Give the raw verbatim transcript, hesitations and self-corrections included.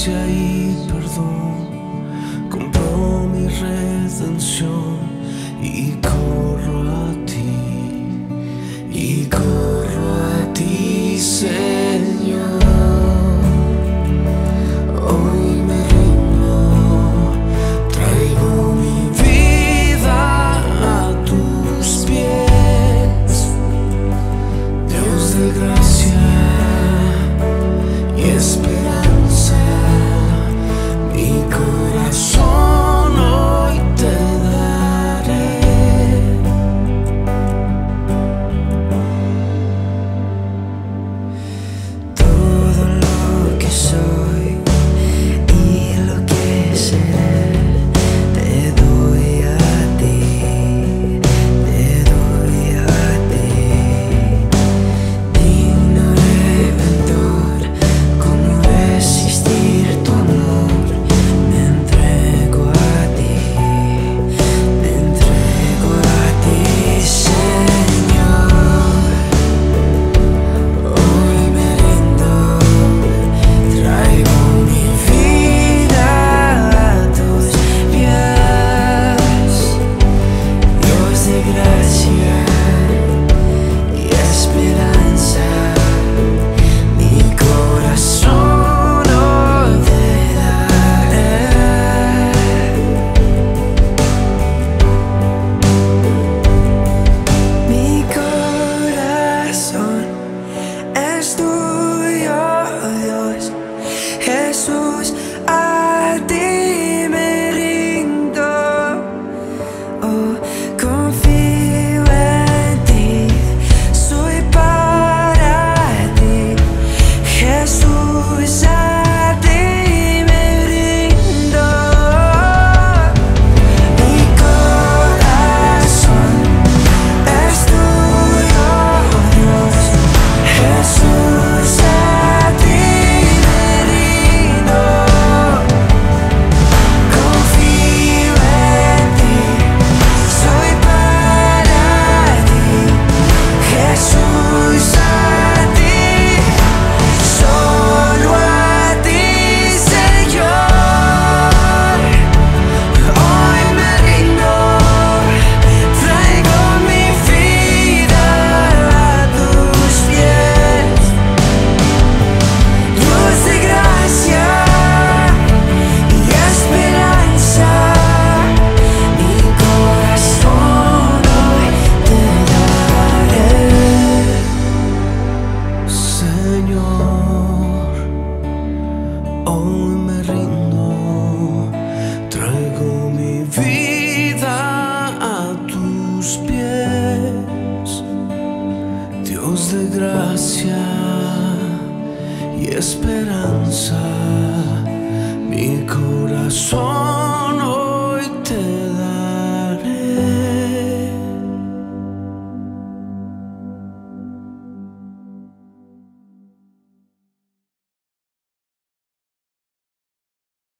gracia y perdón, compró mi redención y corro a ti, y corro a ti, Señor. Hoy me rindo, traigo mi vida a tus pies, Dios de gracia y esperanza, mi corazón hoy te daré. Todo lo que soy y lo que seré, te doy a ti, te doy a ti. Digno Redentor, ¿cómo resistir tu amor? Me entrego a ti, me entrego a ti, Señor. Hoy me rindo, traigo mi vida a tus pies, Dios de gracia y esperanza, mi corazón hoy te daré. Mi corazón es tuyo, Dios Jesús, a ti me rindo. Oh, confío en ti, soy para ti, Jesús, a ti me rindo. Mi corazón es tuyo, Dios Jesús, a ti me rindo. Confío en ti, soy para ti, Jesús, a ti, solo a ti, Señor. Hoy me rindo, traigo mi vida a tus pies, Dios de gracia y esperanza, mi corazón hoy te daré. Señor, hoy me rindo, traigo mi vida a tus pies, Dios de gracia y esperanza.